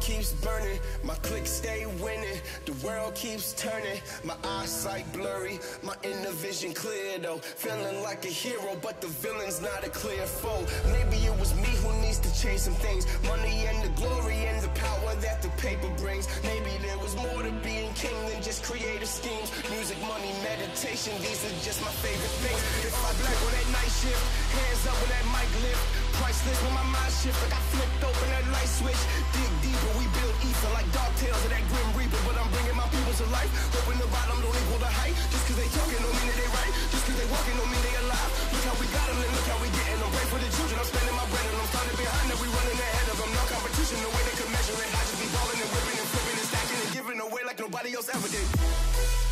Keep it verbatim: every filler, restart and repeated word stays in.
keeps burning, my clique stay winning. The world keeps turning, my eyesight blurry, my inner vision clear though. Feeling like a hero, but the villain's not a clear foe. Maybe it was me who needs to change some things. Money and the glory and the power that the paper brings. Maybe there was more to being king than just creative schemes. Music, money, meditation, these are just my favorite things. If I black on that night shift, hands up when that mic lift. Priceless when my mind shift, like I flipped open that light switch. Dig deeper, we build ether like dark tales of that grim reaper. But I'm bringing my people to life, hoping the bottom don't equal the height. Just cause they talking don't mean that they right. Just cause they walking don't mean they alive. Look how we got them and look how we getting them. Pray for the children, I'm spending my bread and I'm starting behind them. We running ahead of them, no competition, the way they could measure it. I just be balling and whipping and flipping and stacking and giving away like nobody else ever did.